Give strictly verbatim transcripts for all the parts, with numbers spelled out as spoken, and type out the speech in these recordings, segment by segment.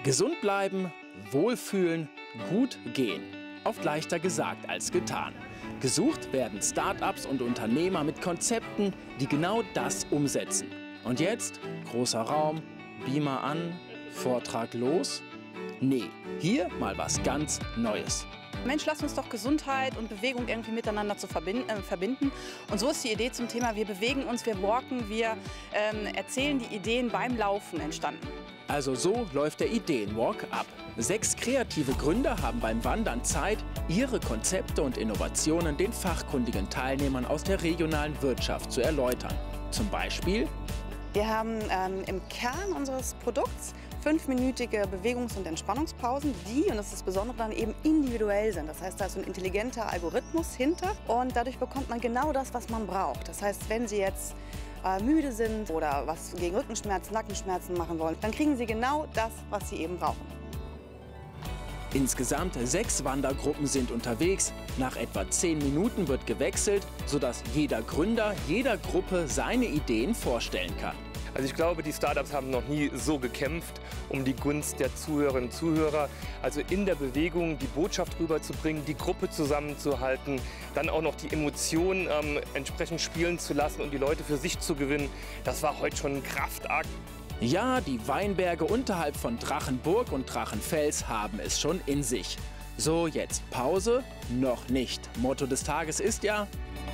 Gesund bleiben, wohlfühlen, gut gehen. Oft leichter gesagt als getan. Gesucht werden Start-ups und Unternehmer mit Konzepten, die genau das umsetzen. Und jetzt großer Raum, Beamer an, Vortrag los? Nee, hier mal was ganz Neues. Mensch, lass uns doch Gesundheit und Bewegung irgendwie miteinander zu verbinden, äh, verbinden. Und so ist die Idee zum Thema, wir bewegen uns, wir walken, wir ähm, erzählen die Ideen beim Laufen entstanden. Also so läuft der Ideenwalk ab. Sechs kreative Gründer haben beim Wandern Zeit, ihre Konzepte und Innovationen den fachkundigen Teilnehmern aus der regionalen Wirtschaft zu erläutern. Zum Beispiel: Wir haben ähm, im Kern unseres Produkts fünfminütige Bewegungs- und Entspannungspausen, die, und das ist das Besondere, dann eben individuell sind. Das heißt, da ist ein intelligenter Algorithmus hinter und dadurch bekommt man genau das, was man braucht. Das heißt, wenn Sie jetzt äh, müde sind oder was gegen Rückenschmerzen, Nackenschmerzen machen wollen, dann kriegen Sie genau das, was Sie eben brauchen. Insgesamt sechs Wandergruppen sind unterwegs. Nach etwa zehn Minuten wird gewechselt, sodass jeder Gründer jeder Gruppe seine Ideen vorstellen kann. Also ich glaube, die Startups haben noch nie so gekämpft um die Gunst der Zuhörerinnen und Zuhörer. Also in der Bewegung die Botschaft rüberzubringen, die Gruppe zusammenzuhalten, dann auch noch die Emotionen ähm, entsprechend spielen zu lassen und die Leute für sich zu gewinnen. Das war heute schon ein Kraftakt. Ja, die Weinberge unterhalb von Drachenburg und Drachenfels haben es schon in sich. So, jetzt Pause? Noch nicht. Motto des Tages ist ja: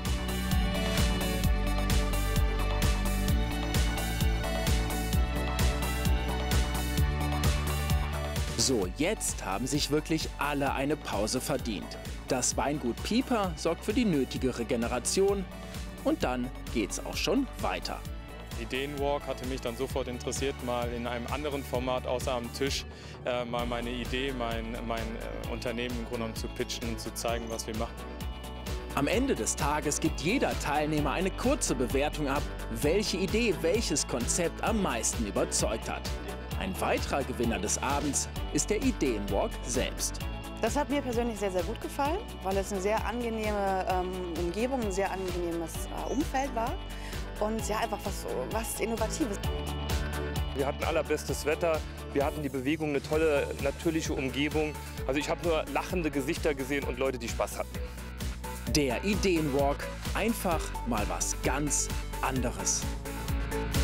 So, jetzt haben sich wirklich alle eine Pause verdient. Das Weingut Pieper sorgt für die nötige Regeneration und dann geht's auch schon weiter. Ideenwalk hatte mich dann sofort interessiert, mal in einem anderen Format außer am Tisch äh, mal meine Idee, mein, mein äh, Unternehmen im Grunde genommen zu pitchen und zu zeigen, was wir machen. Am Ende des Tages gibt jeder Teilnehmer eine kurze Bewertung ab, welche Idee welches Konzept am meisten überzeugt hat. Ein weiterer Gewinner des Abends ist der Ideenwalk selbst. Das hat mir persönlich sehr, sehr gut gefallen, weil es eine sehr angenehme ähm, Umgebung, ein sehr angenehmes äh, Umfeld war und ja, einfach was, was Innovatives. Wir hatten allerbestes Wetter, wir hatten die Bewegung, eine tolle natürliche Umgebung. Also ich habe nur lachende Gesichter gesehen und Leute, die Spaß hatten. Der Ideenwalk, einfach mal was ganz anderes.